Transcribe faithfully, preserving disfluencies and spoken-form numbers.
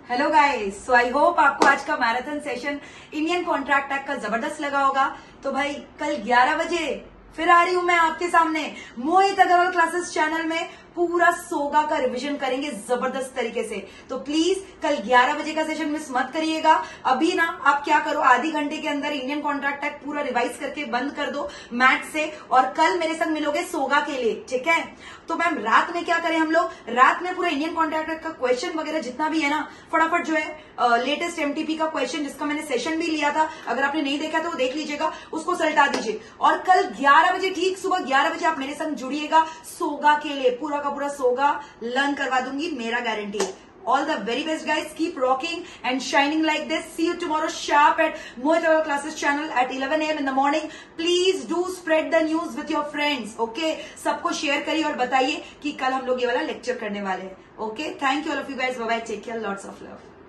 Hello guys, so I hope आपको आज का marathon session Indian contract act का जबरदस्त लगा होगा। तो भाई कल ग्यारह बजे फिर आ रही हूं मैं आपके सामने मोहित अग्रवाल क्लासेस चैनल में। पूरा सोगा का रिवीजन करेंगे जबरदस्त तरीके से। तो प्लीज कल ग्यारह बजे का सेशन मिस मत करिएगा। अभी ना आप क्या करो, आधी घंटे के अंदर इंडियन कॉन्ट्रैक्ट एक्ट पूरा रिवाइज करके बंद कर दो मैथ से, और कल मेरे संग मिलोगे सोगा के लिए, ठीक है। तो मैम रात में क्या करें हम लोग, रात में पूरा इंडियन कॉन्ट्रैक्ट एक्ट का क्वेश्चन वगैरह जितना भी है ना, फटाफट जो है लेटेस्ट एमटीपी का क्वेश्चन जिसका मैंने सेशन भी लिया था, अगर आपने नहीं देखा तो वो देख लीजिएगा, उसको सल्टा दीजिए। और कल ग्यारह बजे, ठीक सुबह ग्यारह बजे आप मेरे संग जुड़िएगा सोगा के लिए। पूरा का पूरा सोगा लर्न करवा दूंगी, मेरा गारंटी है। All the very best guys, keep rocking and shining like this. See you tomorrow sharp at Mohit Agarwal Classes channel at eleven a m in the morning. Please do spread the news with your friends. Okay, सबको share करिए और बताइए कि कल हम लोग ये वाला लेक्चर करने वाले हैं। Okay, thank you all of you guys. Bye bye. Take care. Lots of love.